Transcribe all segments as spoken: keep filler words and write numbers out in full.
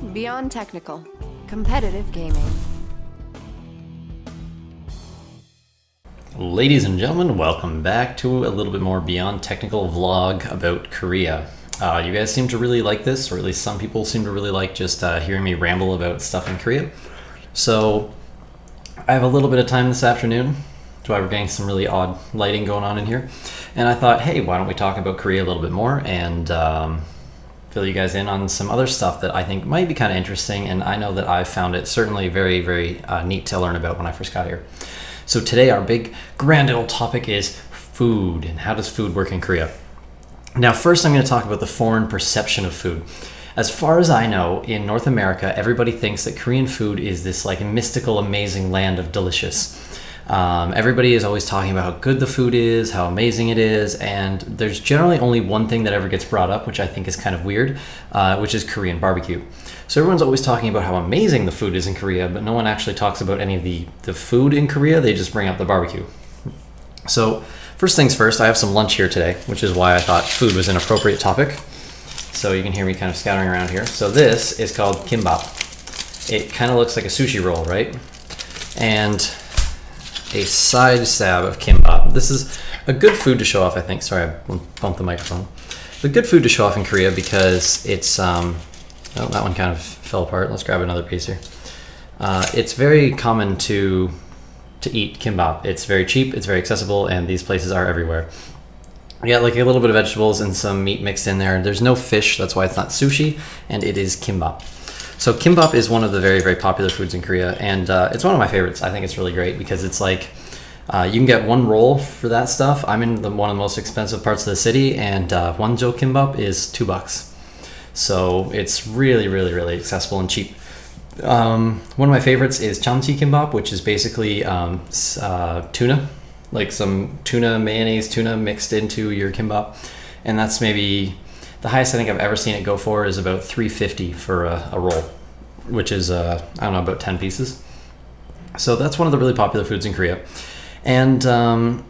Beyond Technical. Competitive gaming. Ladies and gentlemen, welcome back to a little bit more Beyond Technical vlog about Korea. Uh, you guys seem to really like this, or at least some people seem to really like just uh, hearing me ramble about stuff in Korea. So I have a little bit of time this afternoon. That's why we're getting some really odd lighting going on in here. And I thought, hey, why don't we talk about Korea a little bit more and um, fill you guys in on some other stuff that I think might be kind of interesting. And I know that I found it certainly very, very uh, neat to learn about when I first got here. So today our big grand old topic is food and how does food work in Korea. Now first I'm going to talk about the foreign perception of food. As far as I know, in North America, everybody thinks that Korean food is this like mystical, amazing land of delicious. Um, everybody is always talking about how good the food is, how amazing it is, and there's generally only one thing that ever gets brought up, which I think is kind of weird, uh, which is Korean barbecue. So everyone's always talking about how amazing the food is in Korea, but no one actually talks about any of the, the food in Korea, they just bring up the barbecue. So first things first, I have some lunch here today, which is why I thought food was an appropriate topic. So you can hear me kind of scattering around here. So this is called kimbap. It kind of looks like a sushi roll, right? And a side stab of kimbap. This is a good food to show off, I think. Sorry, I bumped the microphone. It's a good food to show off in Korea because it's, um, oh, that one kind of fell apart. Let's grab another piece here. Uh, it's very common to, to eat kimbap. It's very cheap, it's very accessible, and these places are everywhere. You got like a little bit of vegetables and some meat mixed in there. There's no fish, that's why it's not sushi, and it is kimbap. So kimbap is one of the very, very popular foods in Korea, and uh, it's one of my favorites. I think it's really great because it's like, uh, you can get one roll for that stuff. I'm in the, one of the most expensive parts of the city, and uh, wonjo kimbap is two bucks. So it's really, really, really accessible and cheap. Um, one of my favorites is chamchi kimbap, which is basically um, uh, tuna, like some tuna mayonnaise, tuna mixed into your kimbap, and that's maybe the highest I think I've ever seen it go for is about three fifty for a, a roll, which is, uh, I don't know, about ten pieces. So that's one of the really popular foods in Korea. And um,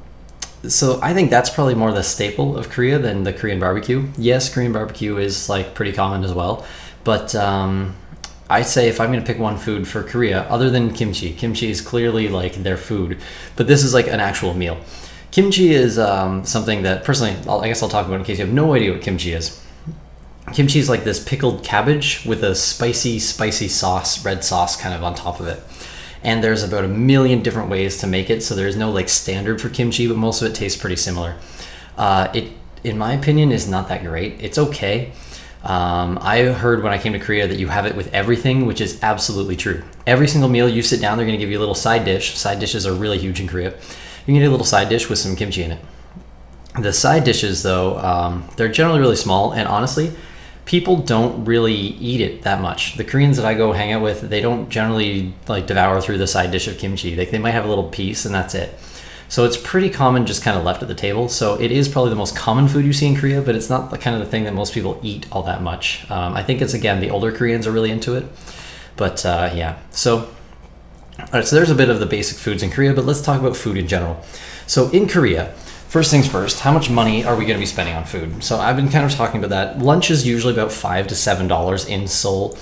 so I think that's probably more the staple of Korea than the Korean barbecue. Yes, Korean barbecue is like pretty common as well. But um, I say if I'm going to pick one food for Korea, other than kimchi, kimchi is clearly like their food, but this is like an actual meal. Kimchi is um, something that personally, I'll, I guess I'll talk about in case you have no idea what kimchi is. Kimchi is like this pickled cabbage with a spicy, spicy sauce, red sauce kind of on top of it. And there's about a million different ways to make it, so there's no like standard for kimchi, but most of it tastes pretty similar. Uh, it, in my opinion, is not that great. It's okay. Um, I heard when I came to Korea that you have it with everything, which is absolutely true. Every single meal you sit down, they're going to give you a little side dish. Side dishes are really huge in Korea. You can get a little side dish with some kimchi in it. The side dishes, though, um, they're generally really small, and honestly, people don't really eat it that much. The Koreans that I go hang out with, they don't generally like devour through the side dish of kimchi. They, they might have a little piece and that's it. So it's pretty common just kind of left at the table. So it is probably the most common food you see in Korea, but it's not the kind of the thing that most people eat all that much. Um, I think it's, again, the older Koreans are really into it. But uh, yeah, so, all right, so there's a bit of the basic foods in Korea, but let's talk about food in general. So in Korea, first things first, how much money are we going to be spending on food? So I've been kind of talking about that. Lunch is usually about five to seven dollars in Seoul.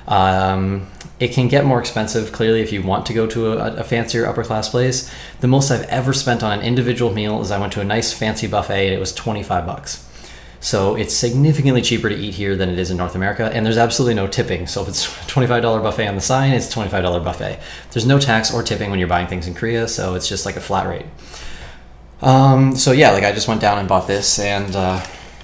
Um, it can get more expensive, clearly, if you want to go to a, a fancier upper class place. The most I've ever spent on an individual meal is I went to a nice fancy buffet and it was twenty-five bucks. So it's significantly cheaper to eat here than it is in North America, and there's absolutely no tipping. So if it's a twenty-five dollar buffet on the sign, it's a twenty-five dollar buffet. There's no tax or tipping when you're buying things in Korea, so it's just like a flat rate. Um, so yeah, like I just went down and bought this, and uh,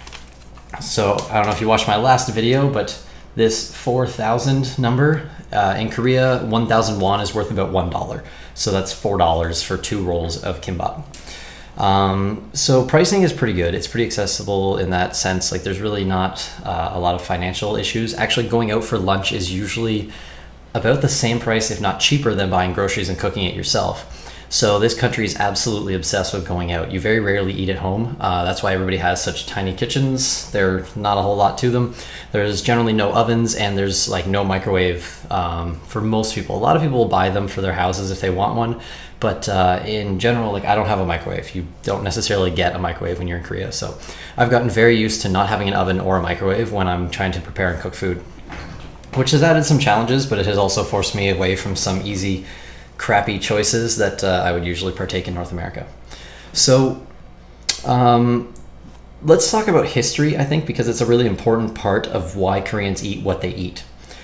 so I don't know if you watched my last video, but this four thousand number, uh, in Korea, one thousand won is worth about one dollar. So that's four dollars for two rolls of kimbap. Um, so pricing is pretty good. It's pretty accessible in that sense. Like there's really not uh, a lot of financial issues. Actually going out for lunch is usually about the same price, if not cheaper, than buying groceries and cooking it yourself. So this country is absolutely obsessed with going out. You very rarely eat at home. Uh, that's why everybody has such tiny kitchens. There's not a whole lot to them. There's generally no ovens, and there's like no microwave um, for most people. A lot of people will buy them for their houses if they want one. But uh, in general, like I don't have a microwave. You don't necessarily get a microwave when you're in Korea. So I've gotten very used to not having an oven or a microwave when I'm trying to prepare and cook food. which has added some challenges, but it has also forced me away from some easy, crappy choices that uh, I would usually partake in North America. So um, let's talk about history, I think, because it's a really important part of why Koreans eat what they eat.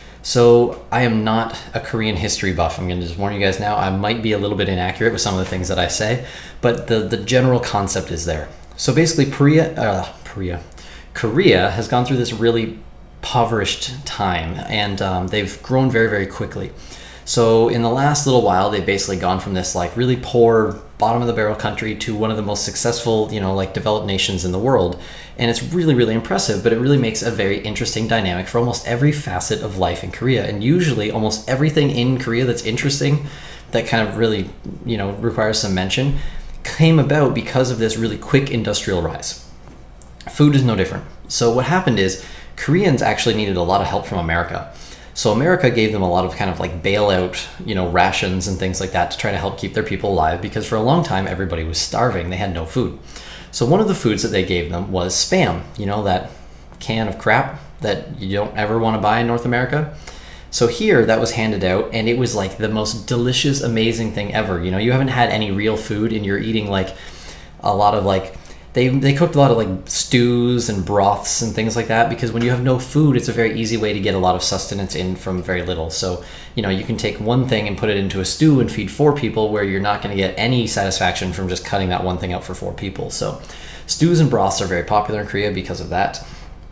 So I am not a Korean history buff. I'm going to just warn you guys now. I might be a little bit inaccurate with some of the things that I say, but the, the general concept is there. So basically, Korea, uh, Korea, Korea has gone through this really impoverished time, and um, they've grown very, very quickly. So in the last little while, they've basically gone from this like really poor, bottom of the barrel country to one of the most successful, you know, like developed nations in the world. And it's really, really impressive, but it really makes a very interesting dynamic for almost every facet of life in Korea. And usually almost everything in Korea that's interesting, that kind of really, you know, requires some mention, came about because of this really quick industrial rise. Food is no different. So what happened is Koreans actually needed a lot of help from America. So America gave them a lot of kind of like bailout, you know, rations and things like that to try to help keep their people alive, because for a long time everybody was starving. They had no food. So one of the foods that they gave them was Spam, you know, that can of crap that you don't ever want to buy in North America. So here that was handed out, and it was like the most delicious, amazing thing ever. You know, you haven't had any real food and you're eating like a lot of like, They, they cooked a lot of like stews and broths and things like that, because when you have no food, it's a very easy way to get a lot of sustenance in from very little. So, you know, you can take one thing and put it into a stew and feed four people, where you're not going to get any satisfaction from just cutting that one thing out for four people. So stews and broths are very popular in Korea because of that.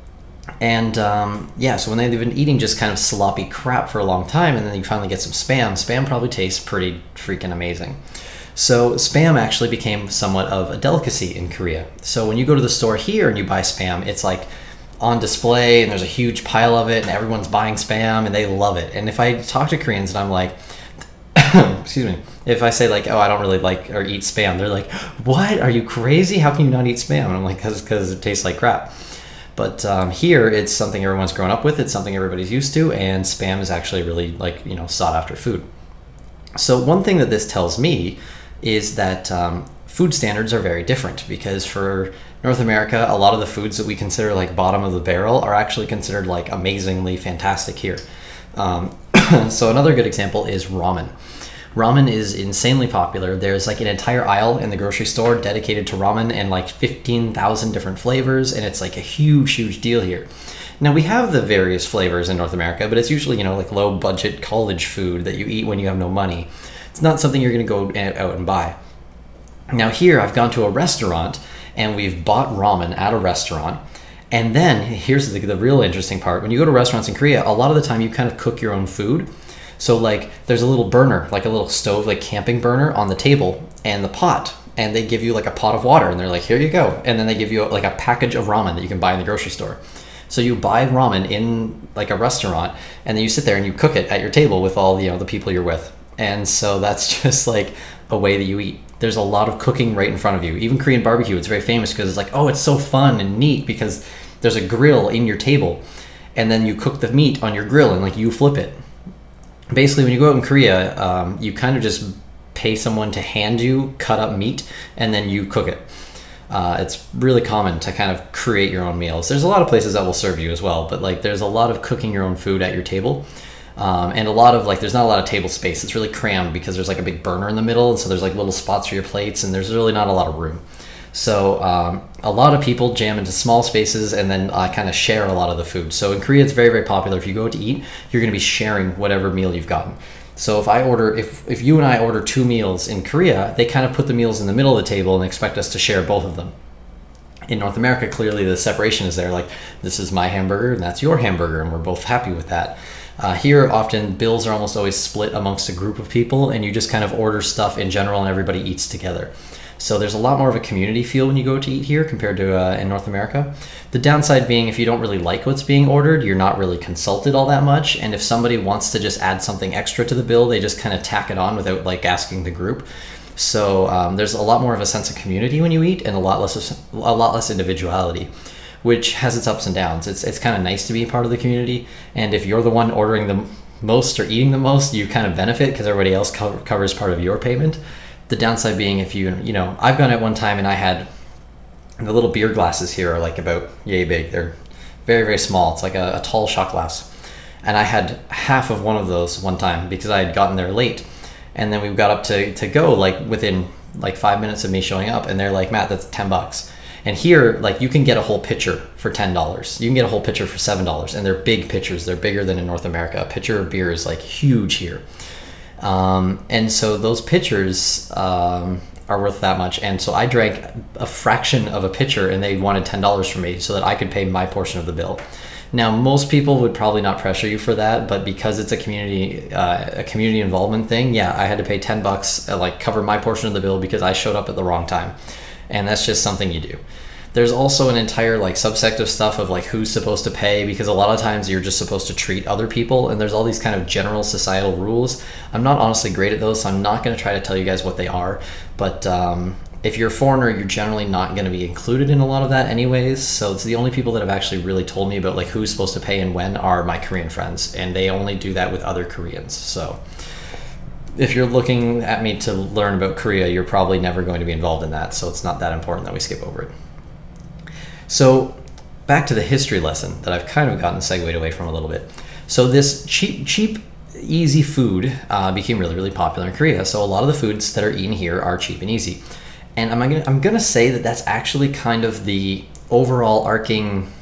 And um, yeah, so when they've been eating just kind of sloppy crap for a long time, and then you finally get some Spam, Spam probably tastes pretty freaking amazing. So Spam actually became somewhat of a delicacy in Korea. So when you go to the store here and you buy Spam, it's like on display and there's a huge pile of it and everyone's buying Spam and they love it. And if I talk to Koreans and I'm like, excuse me, if I say like, oh, I don't really like or eat Spam, they're like, what? Are you crazy? How can you not eat Spam? And I'm like, because because it tastes like crap. But um, here it's something everyone's grown up with. It's something everybody's used to, and Spam is actually really like, you know, sought after food. So one thing that this tells me is that um, food standards are very different, because for North America, a lot of the foods that we consider like bottom of the barrel are actually considered like amazingly fantastic here. Um, so another good example is ramen. Ramen is insanely popular. There's like an entire aisle in the grocery store dedicated to ramen, and like fifteen thousand different flavors, and it's like a huge, huge deal here. Now we have the various flavors in North America, but it's usually, you know, like low budget college food that you eat when you have no money. It's not something you're going to go out and buy. Now here I've gone to a restaurant and we've bought ramen at a restaurant. And then here's the, the real interesting part. When you go to restaurants in Korea, a lot of the time you kind of cook your own food. So like there's a little burner, like a little stove, like camping burner on the table and the pot. And they give you like a pot of water and they're like, here you go. And then they give you like a package of ramen that you can buy in the grocery store. So you buy ramen in like a restaurant, and then you sit there and you cook it at your table with all, you know, the people you're with. And so that's just like a way that you eat. There's a lot of cooking right in front of you. Even Korean barbecue, it's very famous because it's like, oh, it's so fun and neat because there's a grill in your table, and then you cook the meat on your grill and like you flip it. Basically, when you go out in Korea, um, you kind of just pay someone to hand you cut up meat and then you cook it. Uh, it's really common to kind of create your own meals. There's a lot of places that will serve you as well, but like there's a lot of cooking your own food at your table. Um, and a lot of like, there's not a lot of table space. It's really crammed because there's like a big burner in the middle. And so there's like little spots for your plates, and there's really not a lot of room. So um, a lot of people jam into small spaces and then uh, kind of share a lot of the food. So in Korea, it's very, very popular. If you go to eat, you're going to be sharing whatever meal you've gotten. So if I order, if, if you and I order two meals in Korea, they kind of put the meals in the middle of the table and expect us to share both of them. In North America, clearly the separation is there. Like, this is my hamburger and that's your hamburger, and we're both happy with that. Uh, here, often bills are almost always split amongst a group of people, and you just kind of order stuff in general and everybody eats together. So there's a lot more of a community feel when you go to eat here compared to uh, in North America. The downside being, if you don't really like what's being ordered, you're not really consulted all that much. And if somebody wants to just add something extra to the bill, they just kind of tack it on without like asking the group. So um, there's a lot more of a sense of community when you eat, and a lot less a lot less individuality, which has its ups and downs. It's it's kind of nice to be a part of the community, and if you're the one ordering the most or eating the most, you kind of benefit because everybody else co covers part of your payment. The downside being, if you you know, I've gone at one time and I had the little beer glasses here are like about yay big. They're very very small. It's like a, a tall shot glass. And I had half of one of those one time because I had gotten there late. And then we got up to, to go like within like five minutes of me showing up, and they're like, Matt, that's ten bucks. And here, like, you can get a whole pitcher for ten dollars. You can get a whole pitcher for seven dollars, and they're big pitchers. They're bigger than in North America. A pitcher of beer is like huge here. Um, and so those pitchers um, are worth that much. And so I drank a fraction of a pitcher, and they wanted ten dollars from me so that I could pay my portion of the bill. Now, most people would probably not pressure you for that, but because it's a community uh, a community involvement thing, yeah, I had to pay ten bucks, uh, like cover my portion of the bill because I showed up at the wrong time. And that's just something you do. There's also an entire like subsect of stuff of like who's supposed to pay, because a lot of times you're just supposed to treat other people, and there's all these kind of general societal rules. I'm not honestly great at those, so I'm not going to try to tell you guys what they are, but um, if you're a foreigner, you're generally not going to be included in a lot of that anyways. So it's the only people that have actually really told me about like who's supposed to pay and when are my Korean friends, and they only do that with other Koreans. So if you're looking at me to learn about Korea, you're probably never going to be involved in that, so it's not that important that we skip over it. So back to the history lesson that I've kind of gotten segued away from a little bit. So this cheap, cheap, easy food uh, became really, really popular in Korea. So a lot of the foods that are eaten here are cheap and easy. And I'm gonna, I'm gonna say that that's actually kind of the overall arcing,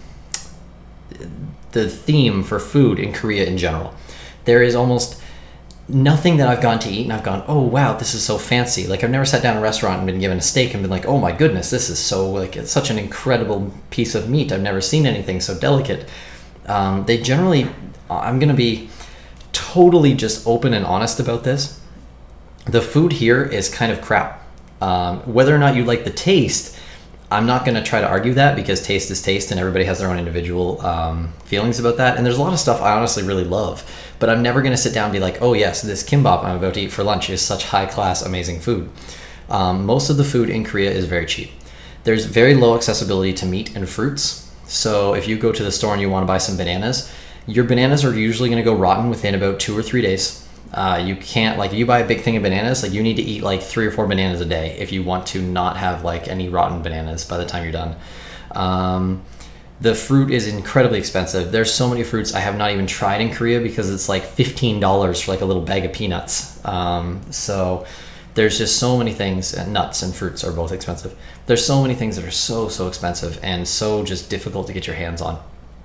the theme for food in Korea in general. There is almost nothing that I've gone to eat and I've gone, oh wow, this is so fancy. Like, I've never sat down in a restaurant and been given a steak and been like, oh my goodness, this is so, like, it's such an incredible piece of meat. I've never seen anything so delicate. Um, they generally, I'm gonna be totally just open and honest about this. The food here is kind of crap. Um, whether or not you like the taste, I'm not going to try to argue that, because taste is taste and everybody has their own individual um, feelings about that. And there's a lot of stuff I honestly really love, but I'm never going to sit down and be like, oh yes, this kimbap I'm about to eat for lunch is such high class, amazing food. Um, most of the food in Korea is very cheap. There's very low accessibility to meat and fruits. So if you go to the store and you want to buy some bananas, your bananas are usually going to go rotten within about two or three days. Uh, you can't, like, if you buy a big thing of bananas, like, you need to eat like three or four bananas a day if you want to not have like any rotten bananas by the time you're done. Um, the fruit is incredibly expensive. There's so many fruits I have not even tried in Korea because it's like fifteen dollars for like a little bag of peanuts. Um, so there's just so many things, and nuts and fruits are both expensive. There's so many things that are so, so expensive and so just difficult to get your hands on.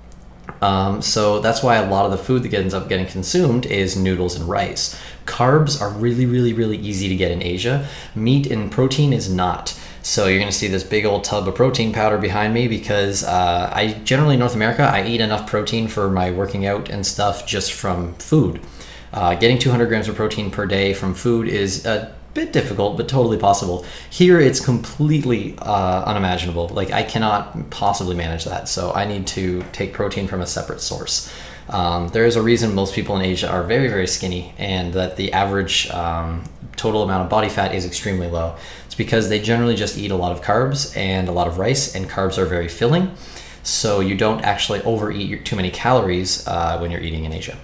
Um, so that's why a lot of the food that ends up getting consumed is noodles and rice. Carbs are really, really, really easy to get in Asia. Meat and protein is not. So you're going to see this big old tub of protein powder behind me because uh, I generally in North America, I eat enough protein for my working out and stuff just from food. Uh, getting two hundred grams of protein per day from food is a bit difficult, but totally possible. Here, it's completely uh, unimaginable. Like, I cannot possibly manage that. So I need to take protein from a separate source. Um, there is a reason most people in Asia are very, very skinny, and that the average um, total amount of body fat is extremely low. It's because they generally just eat a lot of carbs and a lot of rice, and carbs are very filling. So you don't actually overeat your, too many calories uh, when you're eating in Asia.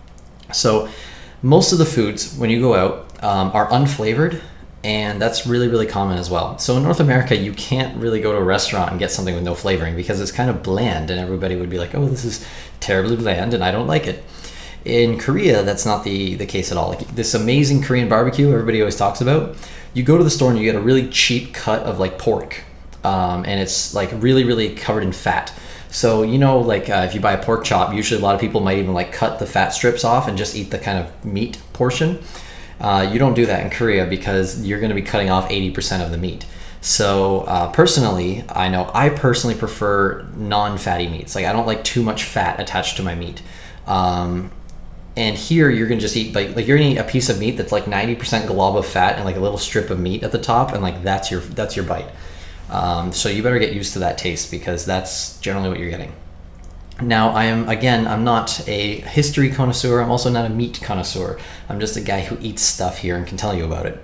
So most of the foods, when you go out, um, are unflavored, and that's really, really common as well. So in North America, you can't really go to a restaurant and get something with no flavoring because it's kind of bland, and everybody would be like, oh, this is terribly bland and I don't like it. In Korea, that's not the, the case at all. Like, this amazing Korean barbecue everybody always talks about, you go to the store and you get a really cheap cut of like pork, um, and it's like really, really covered in fat. So, you know, like uh, if you buy a pork chop, usually a lot of people might even like cut the fat strips off and just eat the kind of meat portion. Uh, you don't do that in Korea because you're going to be cutting off eighty percent of the meat. So uh, personally, I know I personally prefer non-fatty meats. Like, I don't like too much fat attached to my meat. Um, and here you're going to just eat, like, like you're going to eat a piece of meat that's like ninety percent glob of fat and like a little strip of meat at the top, and like that's your, that's your bite. Um, so you better get used to that taste because that's generally what you're getting. Now, I am, again, I'm not a history connoisseur. I'm also not a meat connoisseur. I'm just a guy who eats stuff here and can tell you about it.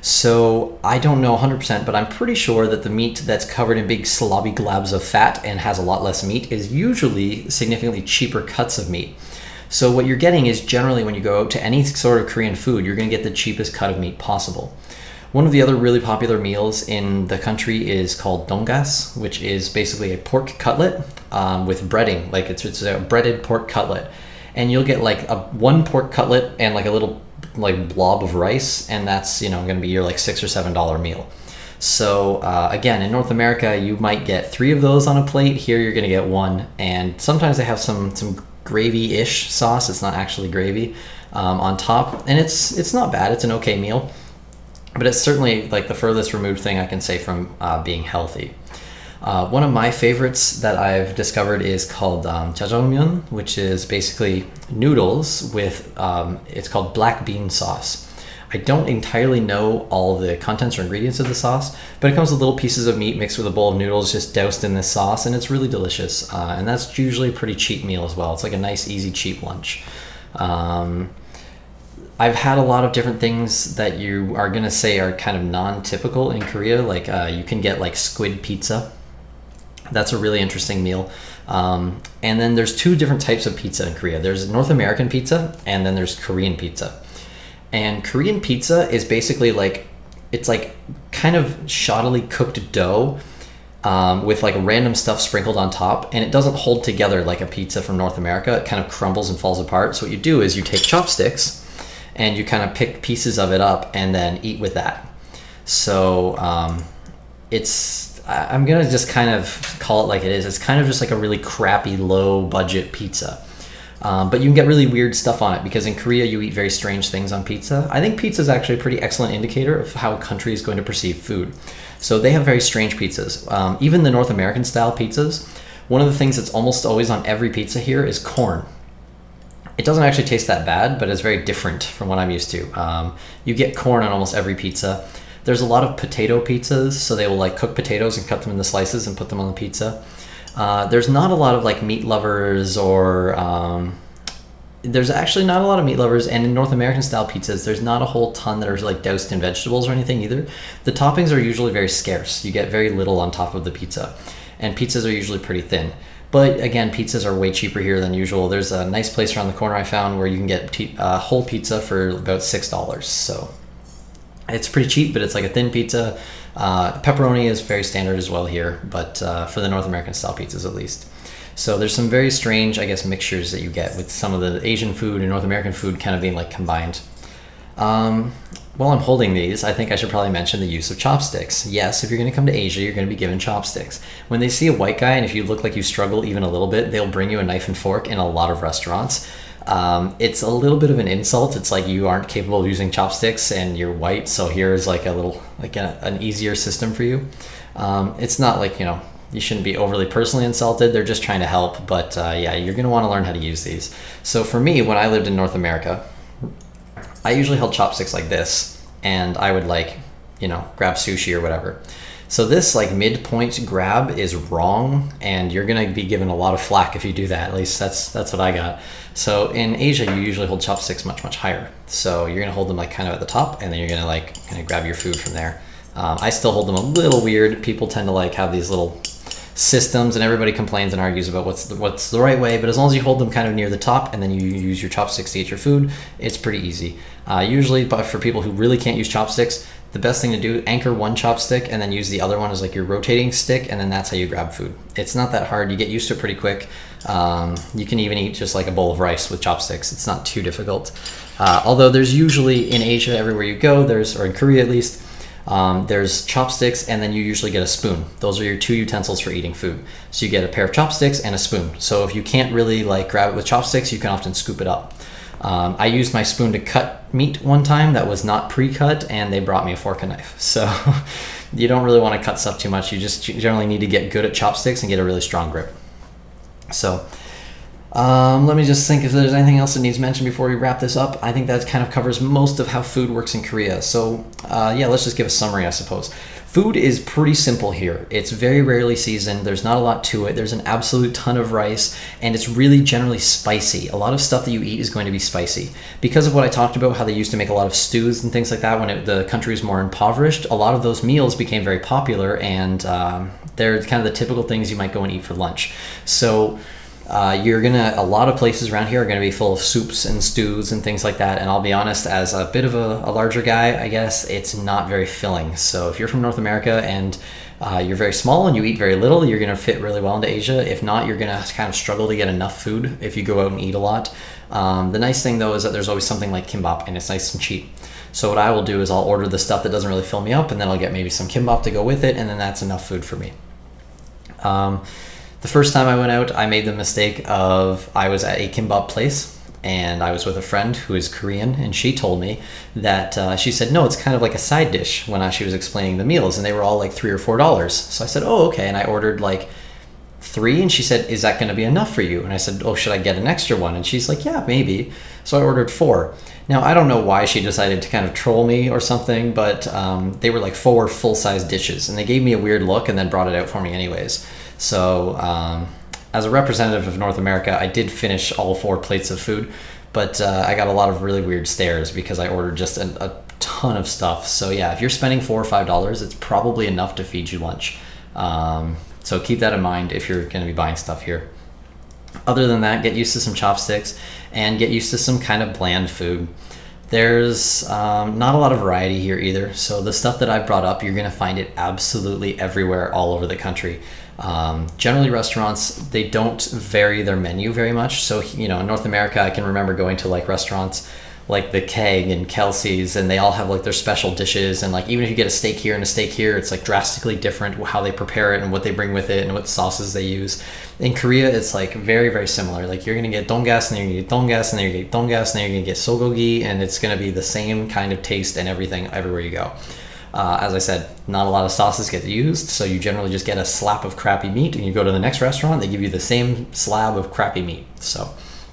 So I don't know one hundred percent, but I'm pretty sure that the meat that's covered in big slobby globs of fat and has a lot less meat is usually significantly cheaper cuts of meat. So what you're getting is generally when you go out to any sort of Korean food, you're going to get the cheapest cut of meat possible. One of the other really popular meals in the country is called dongas, which is basically a pork cutlet um, with breading. Like it's, it's a breaded pork cutlet. and you'll get like a one pork cutlet and like a little like blob of rice, and that's, you know, going to be your like six or seven dollar meal. So uh, again, in North America, you might get three of those on a plate. Here, you're going to get one, and sometimes they have some some gravy-ish sauce. It's not actually gravy um, on top, and it's it's not bad. It's an okay meal, but it's certainly like the furthest removed thing I can say from uh, being healthy. Uh, one of my favorites that I've discovered is called um, jjajangmyeon, which is basically noodles with um, it's called black bean sauce. I don't entirely know all the contents or ingredients of the sauce, but it comes with little pieces of meat mixed with a bowl of noodles just doused in this sauce, and it's really delicious. Uh, and that's usually a pretty cheap meal as well. It's like a nice, easy, cheap lunch. Um, I've had a lot of different things that you are going to say are kind of non-typical in Korea. Like uh, you can get like squid pizza. That's a really interesting meal. Um, and then there's two different types of pizza in Korea. There's North American pizza, and then there's Korean pizza. And Korean pizza is basically like, it's like kind of shoddily cooked dough um, with like random stuff sprinkled on top, and it doesn't hold together like a pizza from North America. It kind of crumbles and falls apart. So what you do is you take chopsticks and you kind of pick pieces of it up and then eat with that. So um, it's, I'm gonna just kind of call it like it is. It's kind of just like a really crappy low budget pizza. Um, but you can get really weird stuff on it because in Korea you eat very strange things on pizza. I think pizza is actually a pretty excellent indicator of how a country is going to perceive food. So they have very strange pizzas. Um, even the North American style pizzas, one of the things that's almost always on every pizza here is corn. It doesn't actually taste that bad, but it's very different from what I'm used to. Um, you get corn on almost every pizza. There's a lot of potato pizzas, so they will like cook potatoes and cut them into slices and put them on the pizza. Uh, there's not a lot of like meat lovers or um, there's actually not a lot of meat lovers, and in North American style pizzas there's not a whole ton that are like doused in vegetables or anything either. The toppings are usually very scarce. You get very little on top of the pizza, and pizzas are usually pretty thin. But again, pizzas are way cheaper here than usual. There's a nice place around the corner I found where you can get a uh, whole pizza for about six dollars. So it's pretty cheap, but it's like a thin pizza. Uh, pepperoni is very standard as well here, but uh, for the North American style pizzas at least. So there's some very strange, I guess, mixtures that you get with some of the Asian food and North American food kind of being like combined. Um, while I'm holding these, I think I should probably mention the use of chopsticks. Yes, if you're going to come to Asia, you're going to be given chopsticks. When they see a white guy, and if you look like you struggle even a little bit, they'll bring you a knife and fork in a lot of restaurants. Um, it's a little bit of an insult. It's like you aren't capable of using chopsticks and you're white, so here's like a little, like a, an easier system for you. Um, it's not like, you know, you shouldn't be overly personally insulted. They're just trying to help, but uh, yeah, you're going to want to learn how to use these. So for me, when I lived in North America, I usually held chopsticks like this, and I would like, you know, grab sushi or whatever. So this like midpoint grab is wrong, and you're gonna be given a lot of flack if you do that. At least that's that's what I got. So in Asia, you usually hold chopsticks much, much higher. So you're gonna hold them like kind of at the top, and then you're gonna like kind of grab your food from there. Um, I still hold them a little weird. People tend to like have these little systems, and everybody complains and argues about what's the, what's the right way, but as long as you hold them kind of near the top and then you use your chopsticks to eat your food, it's pretty easy. Uh, usually, but for people who really can't use chopsticks, the best thing to do, anchor one chopstick and then use the other one as like your rotating stick, and then that's how you grab food. It's not that hard. You get used to it pretty quick. Um, you can even eat just like a bowl of rice with chopsticks. It's not too difficult. Uh, although there's usually in Asia, everywhere you go, there's, or in Korea at least, Um, there's chopsticks, and then you usually get a spoon. Those are your two utensils for eating food. So you get a pair of chopsticks and a spoon. So if you can't really like grab it with chopsticks, you can often scoop it up. Um, I used my spoon to cut meat one time that was not pre-cut, and they brought me a fork and knife. So you don't really want to cut stuff too much. You just generally need to get good at chopsticks and get a really strong grip. So Um, let me just think if there's anything else that needs mentioned before we wrap this up. I think that kind of covers most of how food works in Korea. So uh, yeah, let's just give a summary, I suppose. Food is pretty simple here. It's very rarely seasoned. There's not a lot to it. There's an absolute ton of rice, and it's really generally spicy. A lot of stuff that you eat is going to be spicy. Because of what I talked about, how they used to make a lot of stews and things like that when it, the country was more impoverished, a lot of those meals became very popular, and um, they're kind of the typical things you might go and eat for lunch. So Uh, you're gonna, a lot of places around here are gonna be full of soups and stews and things like that, and I'll be honest, as a bit of a, a larger guy, I guess, it's not very filling. So if you're from North America and uh, you're very small and you eat very little, you're going to fit really well into Asia. If not, you're going to kind of struggle to get enough food if you go out and eat a lot. Um, the nice thing though is that there's always something like kimbap, and it's nice and cheap. So what I will do is I'll order the stuff that doesn't really fill me up, and then I'll get maybe some kimbap to go with it, and then that's enough food for me. Um, the first time I went out, I made the mistake of, I was at a kimbap place, and I was with a friend who is Korean, and she told me that, uh, she said, no, it's kind of like a side dish when I, she was explaining the meals, and they were all like three or four dollars. So I said, oh, okay, and I ordered like three, and she said, is that going to be enough for you? And I said, oh, should I get an extra one? And she's like, yeah, maybe. So I ordered four. Now, I don't know why she decided to kind of troll me or something, but um, they were like four full-size dishes, and they gave me a weird look and then brought it out for me anyways. So um, as a representative of North America, I did finish all four plates of food, but uh, I got a lot of really weird stares because I ordered just a, a ton of stuff. So yeah, if you're spending four or five dollars, it's probably enough to feed you lunch. Um, so keep that in mind if you're going to be buying stuff here. Other than that, get used to some chopsticks and get used to some kind of bland food. There's um, not a lot of variety here either. So the stuff that I've brought up, you're going to find it absolutely everywhere all over the country. Um, generally restaurants, they don't vary their menu very much. So, you know, in North America, I can remember going to like restaurants like the Keg and Kelsey's, and they all have like their special dishes, and like even if you get a steak here and a steak here, it's like drastically different how they prepare it and what they bring with it and what sauces they use. In Korea, it's like very, very similar. Like you're gonna get dongas, and then you're gonna get dongas, and then you're gonna get dongas, and then you're gonna get sogogi, and it's gonna be the same kind of taste and everything everywhere you go. Uh, as I said, not a lot of sauces get used, so you generally just get a slab of crappy meat, and you go to the next restaurant, they give you the same slab of crappy meat. So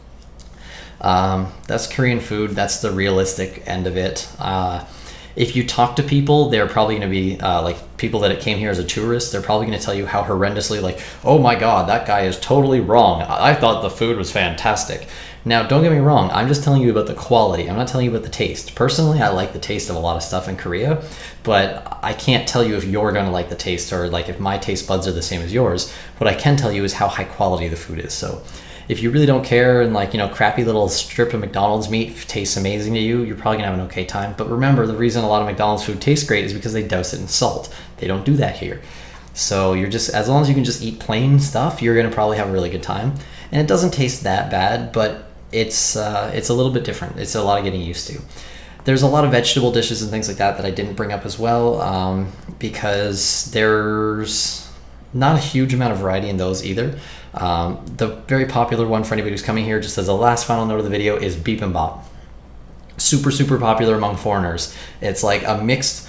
um, that's Korean food. That's the realistic end of it. Uh, if you talk to people, they're probably going to be uh, like people that came here as a tourist. They're probably going to tell you how horrendously, like, oh my God, that guy is totally wrong. I, I thought the food was fantastic. Now, don't get me wrong, I'm just telling you about the quality. I'm not telling you about the taste. Personally, I like the taste of a lot of stuff in Korea, but I can't tell you if you're gonna like the taste, or like if my taste buds are the same as yours. What I can tell you is how high quality the food is. So if you really don't care and like, you know, crappy little strip of McDonald's meat tastes amazing to you, you're probably gonna have an okay time. But remember, the reason a lot of McDonald's food tastes great is because they douse it in salt. They don't do that here. So you're just, as long as you can just eat plain stuff, you're gonna probably have a really good time. And it doesn't taste that bad, but it's uh, it's a little bit different. It's a lot of getting used to. There's a lot of vegetable dishes and things like that that I didn't bring up as well, um, because there's not a huge amount of variety in those either. Um, the very popular one for anybody who's coming here, just as a last final note of the video, is bibimbap. Super, super popular among foreigners. It's like a mixed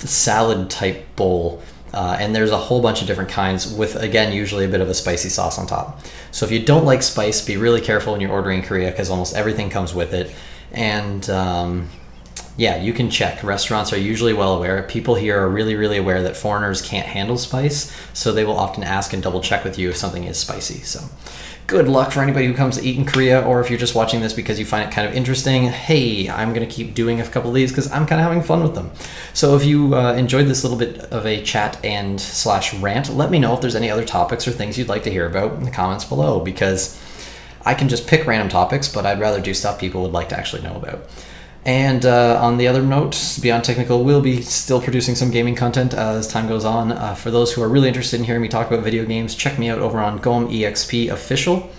salad type bowl. Uh, and there's a whole bunch of different kinds with, again, usually a bit of a spicy sauce on top. So if you don't like spice, be really careful when you're ordering Korea, because almost everything comes with it. And um, yeah, you can check. Restaurants are usually well aware. People here are really, really aware that foreigners can't handle spice, so they will often ask and double check with you if something is spicy. So good luck for anybody who comes to eat in Korea, or if you're just watching this because you find it kind of interesting, hey, I'm going to keep doing a couple of these because I'm kind of having fun with them. So if you uh, enjoyed this little bit of a chat and slash rant, let me know if there's any other topics or things you'd like to hear about in the comments below, because I can just pick random topics, but I'd rather do stuff people would like to actually know about. And uh, on the other note, Beyond Technical will be still producing some gaming content as time goes on. Uh, for those who are really interested in hearing me talk about video games, check me out over on Goem E X P Official.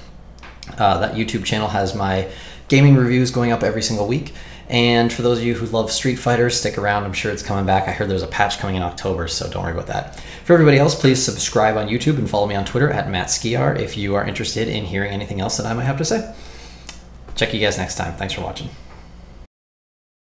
Uh, that YouTube channel has my gaming reviews going up every single week. And for those of you who love Street Fighter, stick around. I'm sure it's coming back. I heard there's a patch coming in October, so don't worry about that. For everybody else, please subscribe on YouTube and follow me on Twitter at Matt Skiar if you are interested in hearing anything else that I might have to say. Check you guys next time. Thanks for watching.